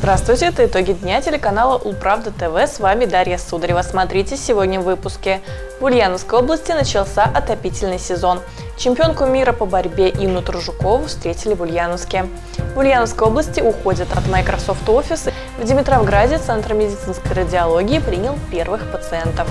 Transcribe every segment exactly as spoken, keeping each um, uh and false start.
Здравствуйте, это итоги дня телеканала Улправда ТВ. С вами Дарья Сударева. Смотрите сегодня в выпуске. В Ульяновской области начался отопительный сезон. Чемпионку мира по борьбе Инну Тружукову встретили в Ульяновске. В Ульяновской области уходят от Microsoft Office. В Димитровграде Центр медицинской радиологии принял первых пациентов.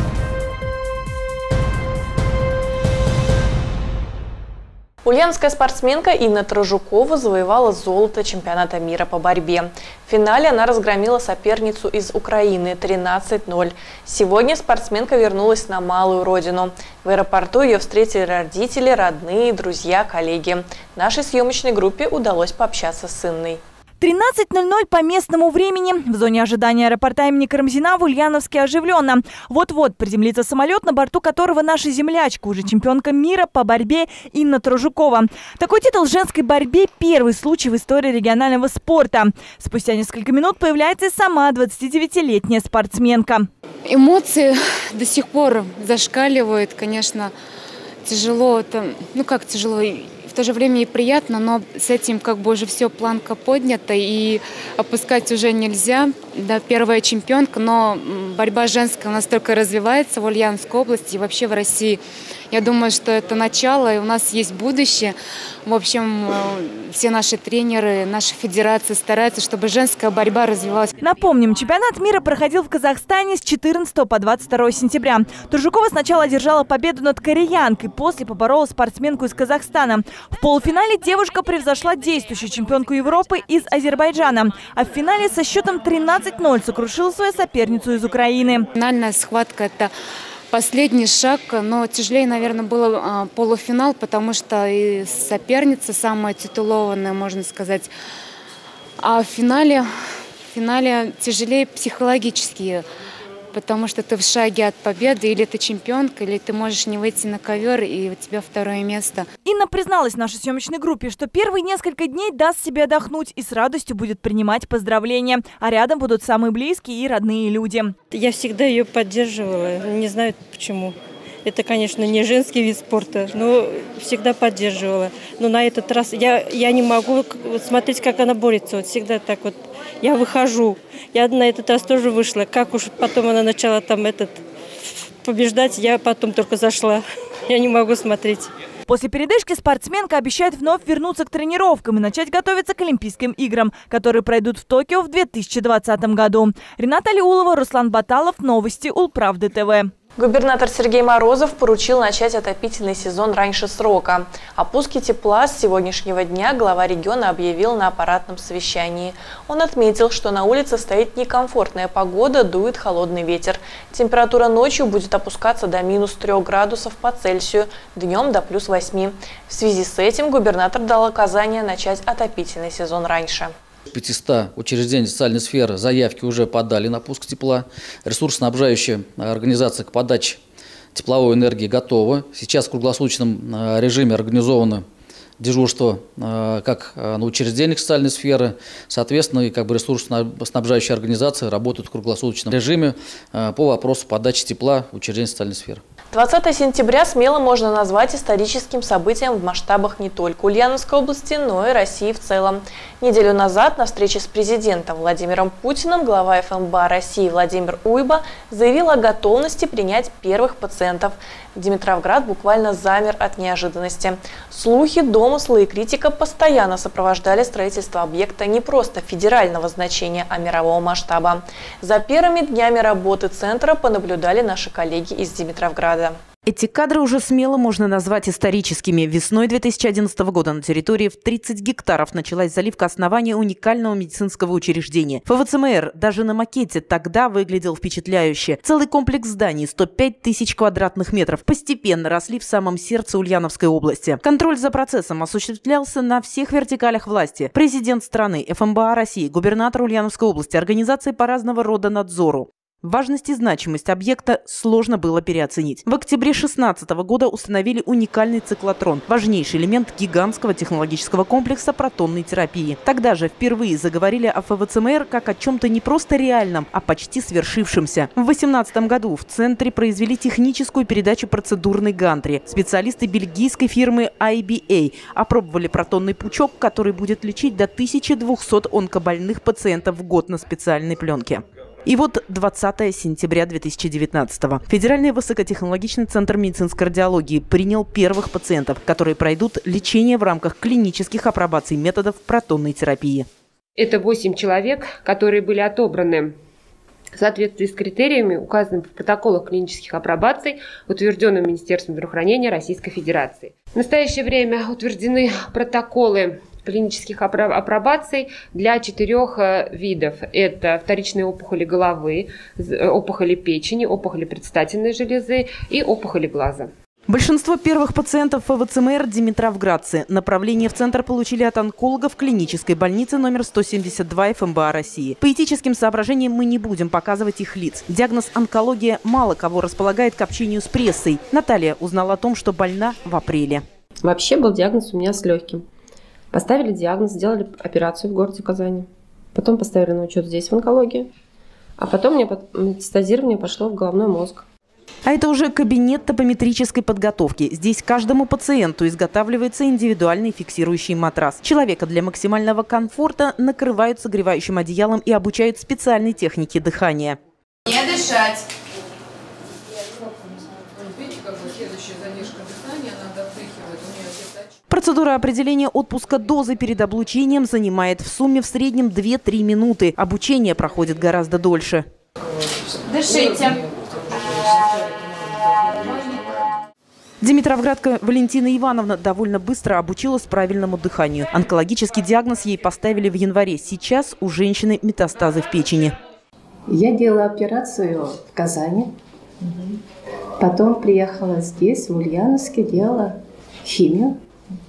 Ульяновская спортсменка Инна Тружукова завоевала золото чемпионата мира по борьбе. В финале она разгромила соперницу из Украины тринадцать ноль. Сегодня спортсменка вернулась на малую родину. В аэропорту ее встретили родители, родные, друзья, коллеги. Нашей съемочной группе удалось пообщаться с Инной. тринадцать ноль ноль по местному времени. В зоне ожидания аэропорта имени Карамзина в Ульяновске оживленно. Вот-вот приземлится самолет, на борту которого наша землячка, уже чемпионка мира по борьбе Инна Тружукова. Такой титул в женской борьбе – первый случай в истории регионального спорта. Спустя несколько минут появляется и сама двадцатидевятилетняя спортсменка. Эмоции до сих пор зашкаливают, конечно, тяжело. Это, ну как тяжело? В то же время и приятно, но с этим как бы уже все, планка поднята, и опускать уже нельзя. Да, первая чемпионка, но борьба женская у нас только развивается в Ульяновской области и вообще в России. Я думаю, что это начало, и у нас есть будущее. В общем, все наши тренеры, наша федерация стараются, чтобы женская борьба развивалась. Напомним, чемпионат мира проходил в Казахстане с четырнадцатого по двадцать второе сентября. Тружукова сначала одержала победу над кореянкой, после поборола спортсменку из Казахстана. В полуфинале девушка превзошла действующую чемпионку Европы из Азербайджана, а в финале со счетом тринадцать ноль сокрушила свою соперницу из Украины. Финальная схватка – это последний шаг, но тяжелее, наверное, был полуфинал, потому что и соперница самая титулованная, можно сказать. А в финале, в финале тяжелее психологически, потому что ты в шаге от победы, или ты чемпионка, или ты можешь не выйти на ковер, и у тебя второе место. Инна призналась нашей съемочной группе, что первые несколько дней даст себе отдохнуть и с радостью будет принимать поздравления. А рядом будут самые близкие и родные люди. Я всегда ее поддерживала, не знаю почему. Это, конечно, не женский вид спорта, но всегда поддерживала. Но на этот раз я, я не могу смотреть, как она борется. Вот всегда так вот. Я выхожу. Я на этот раз тоже вышла. Как уж потом она начала там этот побеждать, я потом только зашла. Я не могу смотреть. После передышки спортсменка обещает вновь вернуться к тренировкам и начать готовиться к Олимпийским играм, которые пройдут в Токио в две тысячи двадцатом году. Рената Алиулова, Руслан Баталов. Новости Улправды ТВ. Губернатор Сергей Морозов поручил начать отопительный сезон раньше срока. О пуске тепла с сегодняшнего дня глава региона объявил на аппаратном совещании. Он отметил, что на улице стоит некомфортная погода, дует холодный ветер. Температура ночью будет опускаться до минус трёх градусов по Цельсию, днем до плюс восьми. В связи с этим губернатор дал указание начать отопительный сезон раньше. пятьсот учреждений социальной сферы заявки уже подали на пуск тепла. Ресурсоснабжающая организация к подаче тепловой энергии готова. Сейчас в круглосуточном режиме организовано дежурство как на учреждениях социальной сферы. Соответственно, и как бы ресурсоснабжающие организации работают в круглосуточном режиме по вопросу подачи тепла в учреждениях социальной сферы. двадцатое сентября смело можно назвать историческим событием в масштабах не только Ульяновской области, но и России в целом. Неделю назад на встрече с президентом Владимиром Путиным глава эф эм бэ а России Владимир Уйба заявил о готовности принять первых пациентов. Димитровград буквально замер от неожиданности. Слухи, домыслы и критика постоянно сопровождали строительство объекта не просто федерального значения, а мирового масштаба. За первыми днями работы центра понаблюдали наши коллеги из Димитровграда. Эти кадры уже смело можно назвать историческими. Весной две тысячи одиннадцатого года на территории в тридцать гектаров началась заливка основания уникального медицинского учреждения. эф вэ цэ эм эр даже на макете тогда выглядел впечатляюще. Целый комплекс зданий, сто пять тысяч квадратных метров, постепенно росли в самом сердце Ульяновской области. Контроль за процессом осуществлялся на всех вертикалях власти. Президент страны, эф эм бэ а России, губернатор Ульяновской области, организации по разного рода надзору. Важность и значимость объекта сложно было переоценить. В октябре две тысячи шестнадцатого года установили уникальный циклотрон – важнейший элемент гигантского технологического комплекса протонной терапии. Тогда же впервые заговорили о ФВЦМР как о чем-то не просто реальном, а почти свершившемся. В две тысячи восемнадцатом году в центре произвели техническую передачу процедурной гантри. Специалисты бельгийской фирмы ай би эй опробовали протонный пучок, который будет лечить до тысячи двухсот онкобольных пациентов в год на специальной пленке. И вот двадцатого сентября две тысячи девятнадцатого Федеральный высокотехнологичный центр медицинской кардиологии принял первых пациентов, которые пройдут лечение в рамках клинических апробаций методов протонной терапии. Это восемь человек, которые были отобраны в соответствии с критериями, указанными в протоколах клинических апробаций, утвержденных Министерством здравоохранения Российской Федерации. В настоящее время утверждены протоколы клинических апробаций для четырех видов. Это вторичные опухоли головы, опухоли печени, опухоли предстательной железы и опухоли глаза. Большинство первых пациентов ФВЦМР – димитровградцы. Направление в центр получили от онкологов клинической больницы номер сто семьдесят два эф эм бэ а России. По этическим соображениям мы не будем показывать их лиц. Диагноз онкология мало кого располагает к общению с прессой. Наталья узнала о том, что больна в апреле. Вообще был диагноз у меня с легким. Поставили диагноз, сделали операцию в городе Казани. Потом поставили на учет здесь, в онкологии. А потом мне метастазирование пошло в головной мозг. А это уже кабинет топометрической подготовки. Здесь каждому пациенту изготавливается индивидуальный фиксирующий матрас. Человека для максимального комфорта накрывают согревающим одеялом и обучают специальной технике дыхания. Не дышать. Процедура определения отпуска дозы перед облучением занимает в сумме в среднем две-три минуты. Обучение проходит гораздо дольше. Дышите. Димитровградка Валентина Ивановна довольно быстро обучилась правильному дыханию. Онкологический диагноз ей поставили в январе. Сейчас у женщины метастазы в печени. Я делала операцию в Казани. Потом приехала здесь, в Ульяновске, делала химию.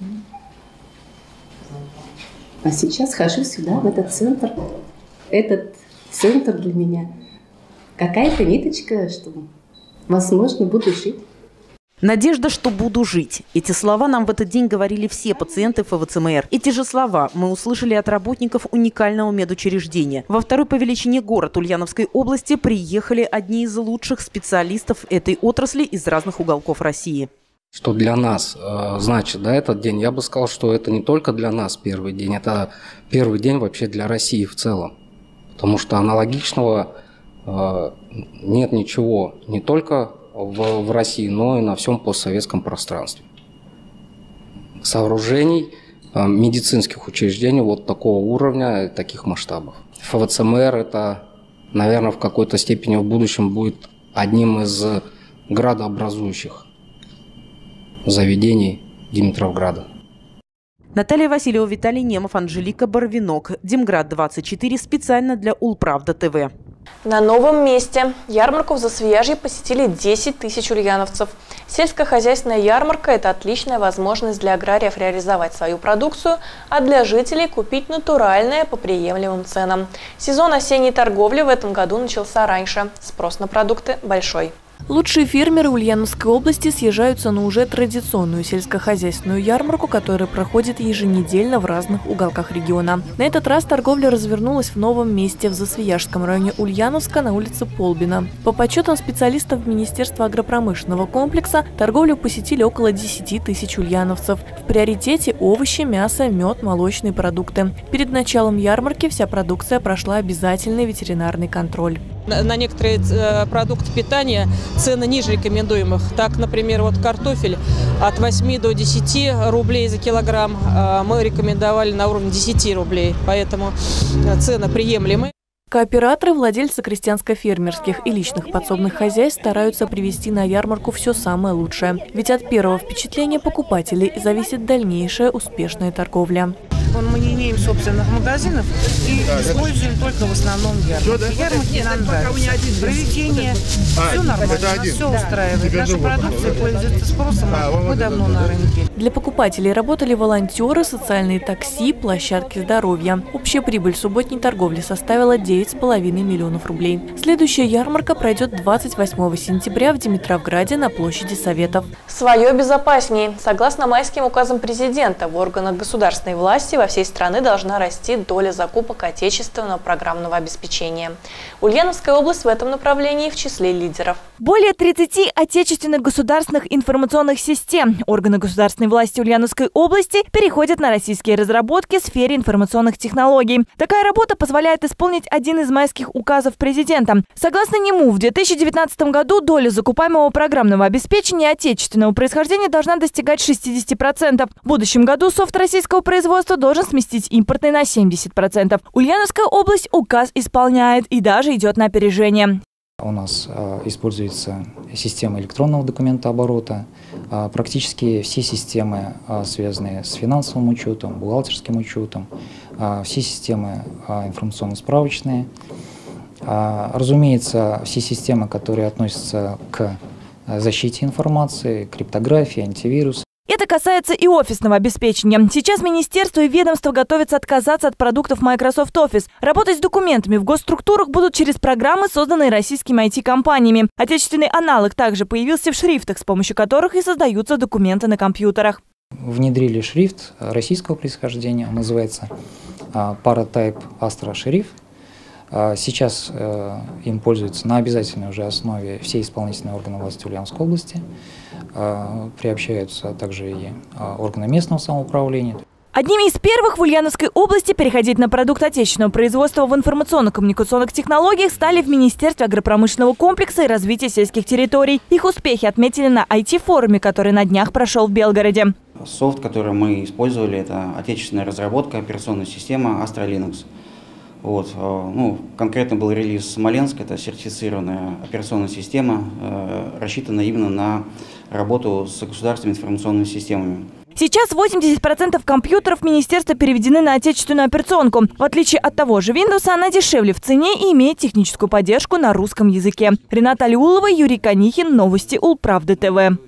А сейчас хожу сюда, в этот центр. Этот центр для меня какая-то ниточка, что, возможно, буду жить. Надежда, что буду жить. Эти слова нам в этот день говорили все пациенты ФВЦМР. Эти же слова мы услышали от работников уникального медучреждения. Во второй по величине город Ульяновской области приехали одни из лучших специалистов этой отрасли из разных уголков России. Что для нас э, значит, да, этот день, я бы сказал, что это не только для нас первый день, это первый день вообще для России в целом. Потому что аналогичного э, нет ничего не только в, в России, но и на всем постсоветском пространстве. Сооружений, э, медицинских учреждений вот такого уровня, таких масштабов. ФВЦМР это, наверное, в какой-то степени в будущем будет одним из градообразующих заведений Димитровграда. Наталья Васильева, Виталий Немов, Анжелика Барвинок. Демград двадцать четыре специально для Улправда ТВ. На новом месте ярмарку в Засвияжье посетили десять тысяч ульяновцев. Сельскохозяйственная ярмарка – это отличная возможность для аграриев реализовать свою продукцию, а для жителей купить натуральное по приемлемым ценам. Сезон осенней торговли в этом году начался раньше. Спрос на продукты большой. Лучшие фермеры Ульяновской области съезжаются на уже традиционную сельскохозяйственную ярмарку, которая проходит еженедельно в разных уголках региона. На этот раз торговля развернулась в новом месте в Засвияжском районе Ульяновска на улице Полбина. По подсчетам специалистов Министерства агропромышленного комплекса, торговлю посетили около десяти тысяч ульяновцев. В приоритете овощи, мясо, мед, молочные продукты. Перед началом ярмарки вся продукция прошла обязательный ветеринарный контроль. На некоторые продукты питания цены ниже рекомендуемых. Так, например, вот картофель от восьми до десяти рублей за килограмм мы рекомендовали на уровне десяти рублей, поэтому цены приемлемы. Кооператоры, владельцы крестьянско-фермерских и личных подсобных хозяйств стараются привезти на ярмарку все самое лучшее. Ведь от первого впечатления покупателей зависит дальнейшая успешная торговля. Мы не имеем собственных магазинов и используем только в основном ярмарки. Ярмарки нам нравятся. Проведение, все нормально, все устраивает. Наша продукция пользуется спросом, мы давно на рынке. Для покупателей работали волонтеры, социальные такси, площадки здоровья. Общая прибыль субботней торговли составила девять девять с половиной миллионов рублей. Следующая ярмарка пройдет двадцать восьмого сентября в Димитровграде на площади Советов. Свое безопаснее. Согласно майским указам президента, в органах государственной власти во всей стране должна расти доля закупок отечественного программного обеспечения. Ульяновская область в этом направлении в числе лидеров. Более тридцати отечественных государственных информационных систем органы государственной власти Ульяновской области переходят на российские разработки в сфере информационных технологий. Такая работа позволяет исполнить один из майских указов президента. Согласно нему, в две тысячи девятнадцатом году доля закупаемого программного обеспечения отечественного происхождения должна достигать шестидесяти процентов. В будущем году софт российского производства должен сместить импортный на семьдесят процентов. Ульяновская область указ исполняет и даже идет на опережение. У нас э, используется система электронного документооборота. Э, практически все системы, э, связанные с финансовым учетом, бухгалтерским учетом, э, все системы э, информационно-справочные. Э, разумеется, все системы, которые относятся к защите информации, криптографии, антивирус. Это касается и офисного обеспечения. Сейчас министерство и ведомство готовятся отказаться от продуктов Microsoft Office. Работать с документами в госструктурах будут через программы, созданные российскими ай ти-компаниями. Отечественный аналог также появился в шрифтах, с помощью которых и создаются документы на компьютерах. Внедрили шрифт российского происхождения, он называется Paratype Astra Serif. Сейчас им пользуются на обязательной уже основе все исполнительные органы власти Ульяновской области. Приобщаются также и органы местного самоуправления. Одними из первых в Ульяновской области переходить на продукт отечественного производства в информационно-коммуникационных технологиях стали в Министерстве агропромышленного комплекса и развития сельских территорий. Их успехи отметили на ай ти-форуме, который на днях прошел в Белгороде. Софт, который мы использовали, это отечественная разработка операционной системы Astra Linux. Вот, ну, конкретно был релиз Смоленск, это сертифицированная операционная система, э, рассчитана именно на работу с государственными информационными системами. Сейчас восемьдесят процентов компьютеров министерства переведены на отечественную операционку. В отличие от того же Windows, она дешевле в цене и имеет техническую поддержку на русском языке. Рената Алиулова, Юрий Конихин, новости Улправды ТВ.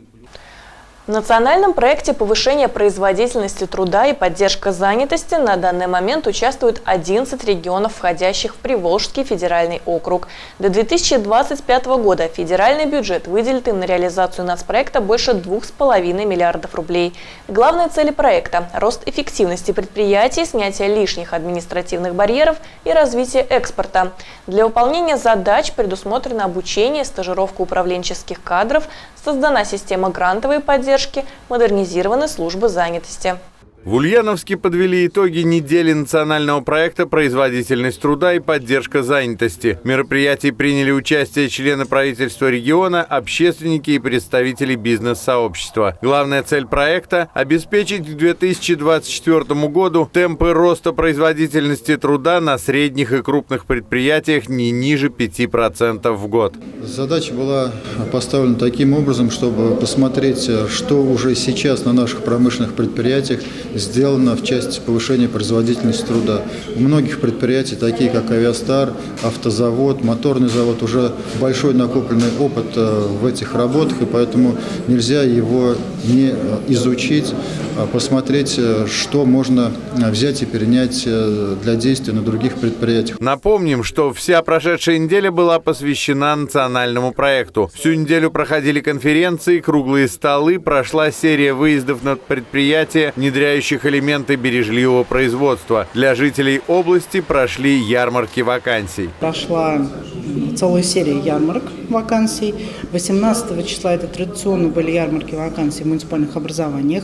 В национальном проекте повышения производительности труда и поддержка занятости на данный момент участвуют одиннадцать регионов, входящих в Приволжский федеральный округ. До две тысячи двадцать пятого года федеральный бюджет выделит им на реализацию нацпроекта больше двух с половиной миллиардов рублей. Главные цели проекта – рост эффективности предприятий, снятие лишних административных барьеров и развитие экспорта. Для выполнения задач предусмотрено обучение, стажировка управленческих кадров, создана система грантовой поддержки, модернизированы службы занятости. В Ульяновске подвели итоги недели национального проекта «Производительность труда и поддержка занятости». В мероприятии приняли участие члены правительства региона, общественники и представители бизнес-сообщества. Главная цель проекта – обеспечить к две тысячи двадцать четвёртому году темпы роста производительности труда на средних и крупных предприятиях не ниже пяти процентов в год. Задача была поставлена таким образом, чтобы посмотреть, что уже сейчас на наших промышленных предприятиях сделано в части повышения производительности труда. У многих предприятий, такие как Авиастар, автозавод, моторный завод, уже большой накопленный опыт в этих работах, и поэтому нельзя его не изучить, посмотреть, что можно взять и перенять для действия на других предприятиях. Напомним, что вся прошедшая неделя была посвящена национальному проекту. Всю неделю проходили конференции, круглые столы, прошла серия выездов на предприятия, внедряющих элементы бережливого производства. Для жителей области прошли ярмарки вакансий. Прошла целая серия ярмарок вакансий. восемнадцатого числа это традиционно были ярмарки вакансий в муниципальных образованиях.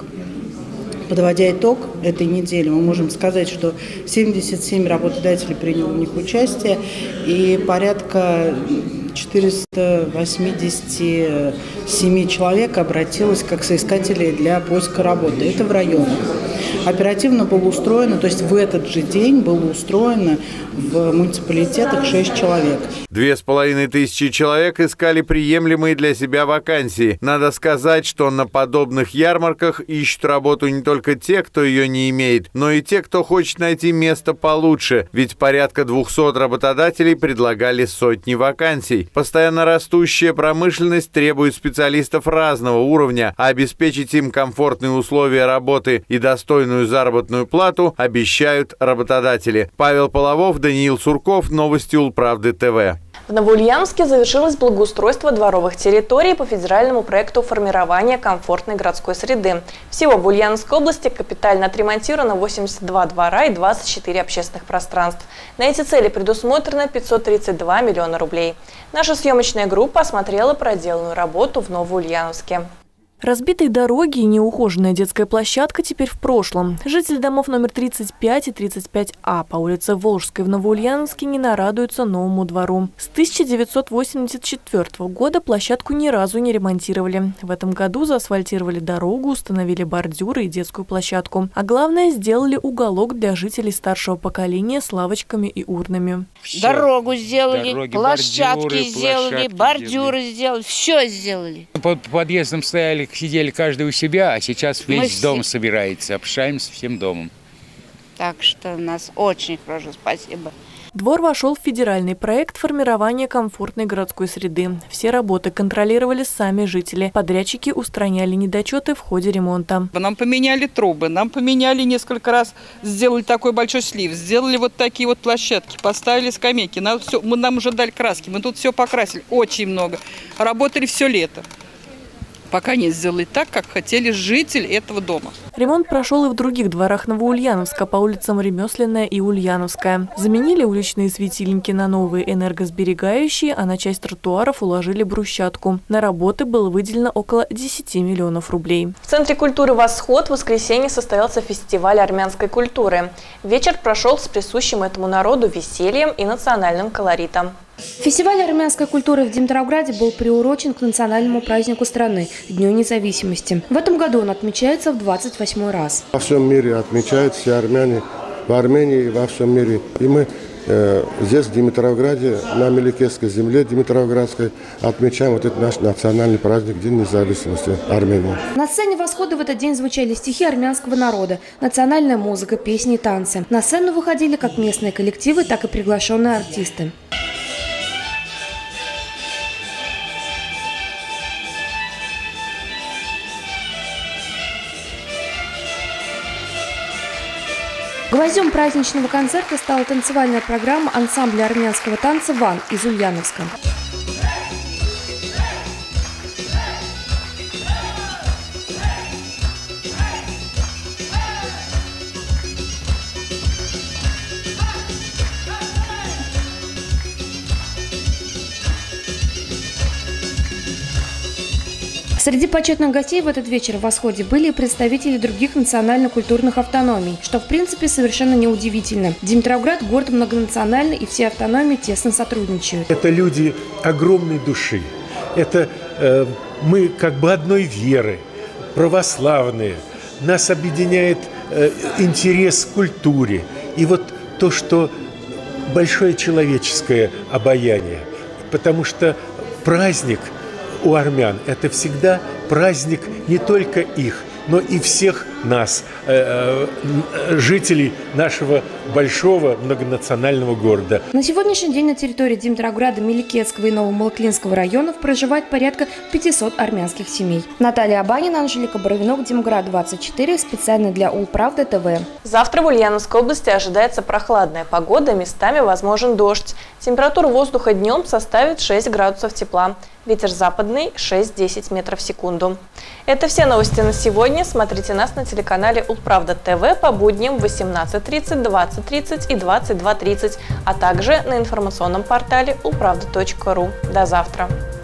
Подводя итог этой недели, мы можем сказать, что семьдесят семь работодателей приняло в них участие и порядка четыреста восемьдесят семь человек обратилось как соискатели для поиска работы. Это в районах. Оперативно было устроено, то есть в этот же день было устроено в муниципалитетах шесть человек. Две с половиной тысячи человек искали приемлемые для себя вакансии. Надо сказать, что на подобных ярмарках ищут работу не только те, кто ее не имеет, но и те, кто хочет найти место получше. Ведь порядка двухсот работодателей предлагали сотни вакансий. Постоянно растущая промышленность требует специалистов разного уровня, а обеспечить им комфортные условия работы и достойную достойную заработную плату обещают работодатели. Павел Половов, Даниил Сурков, новости Улправды ТВ. В Новоульяновске завершилось благоустройство дворовых территорий по федеральному проекту формирования комфортной городской среды. Всего в Ульяновской области капитально отремонтировано восемьдесят два двора и двадцать четыре общественных пространств. На эти цели предусмотрено пятьсот тридцать два миллиона рублей. Наша съемочная группа осмотрела проделанную работу в Новоульяновске. Разбитые дороги и неухоженная детская площадка теперь в прошлом. Жители домов номер тридцать пять и тридцать пять А по улице Волжской в Новоульяновске не нарадуются новому двору. С тысяча девятьсот восемьдесят четвёртого года площадку ни разу не ремонтировали. В этом году заасфальтировали дорогу, установили бордюры и детскую площадку. А главное, сделали уголок для жителей старшего поколения с лавочками и урнами. Дорогу сделали, Дороги, площадки бордюры, сделали, площадки бордюры сделали, все сделали. По подъездам стояли, сидели каждый у себя, а сейчас весь Мы дом все... собирается, общаемся всем домом. Так что у нас очень хорошо, спасибо. Двор вошел в федеральный проект формирования комфортной городской среды. Все работы контролировали сами жители. Подрядчики устраняли недочеты в ходе ремонта. Нам поменяли трубы, нам поменяли несколько раз, сделали такой большой слив, сделали вот такие вот площадки, поставили скамейки. Нам, все, мы, нам уже дали краски, мы тут все покрасили, очень много. Работали все лето. Пока не сделали так, как хотели жители этого дома. Ремонт прошел и в других дворах Новоульяновска по улицам Ремесленная и Ульяновская. Заменили уличные светильники на новые энергосберегающие, а на часть тротуаров уложили брусчатку. На работы было выделено около десяти миллионов рублей. В Центре культуры «Восход» в воскресенье состоялся фестиваль армянской культуры. Вечер прошел с присущим этому народу весельем и национальным колоритом. Фестиваль армянской культуры в Димитровграде был приурочен к национальному празднику страны – Дню независимости. В этом году он отмечается в двадцать восьмой раз. Во всем мире отмечают все армяне, в Армении и во всем мире. И мы э, здесь, в Димитровграде, на Меликесской земле Димитровградской, отмечаем вот этот наш национальный праздник – День независимости Армении. На сцене «Восхода» в этот день звучали стихи армянского народа, национальная музыка, песни и танцы. На сцену выходили как местные коллективы, так и приглашенные артисты. Гвоздем праздничного концерта стала танцевальная программа ансамбля армянского танца «Ван» из Ульяновска. Среди почетных гостей в этот вечер в «Восходе» были и представители других национально-культурных автономий, что в принципе совершенно неудивительно. Димитровград – город многонациональный, и все автономии тесно сотрудничают. Это люди огромной души. Это э, мы как бы одной веры, православные. Нас объединяет э, интерес к культуре. И вот то, что большое человеческое обаяние. Потому что праздник у армян – это всегда праздник не только их, но и всех нас, э, э, жителей нашего большого многонационального города. На сегодняшний день на территории Димитровграда, Меликесского и Новомолоклинского районов проживает порядка пятисот армянских семей. Наталья Абанина, Анжелика Боровинок, Демград двадцать четыре, специально для Улправды ТВ. Завтра в Ульяновской области ожидается прохладная погода, местами возможен дождь. Температура воздуха днем составит шесть градусов тепла. Ветер западный шесть-десять метров в секунду. Это все новости на сегодня. Смотрите нас на телеканале Улправда ТВ по будням в восемнадцать тридцать, двадцать тридцать и двадцать два тридцать, а также на информационном портале улправда точка ру. До завтра.